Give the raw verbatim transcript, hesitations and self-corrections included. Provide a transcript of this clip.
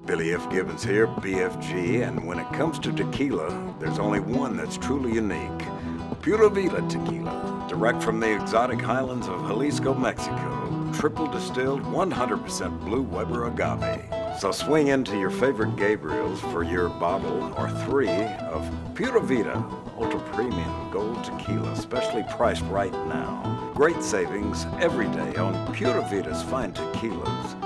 Billy F. Gibbons here, B F G, and when it comes to tequila, there's only one that's truly unique. Pura Vida Tequila, direct from the exotic highlands of Jalisco, Mexico. Triple distilled, one hundred percent blue Weber agave. So swing into your favorite Gabriel's for your bottle or three of Pura Vida Ultra Premium Gold Tequila, specially priced right now. Great savings every day on Pura Vida's fine tequilas.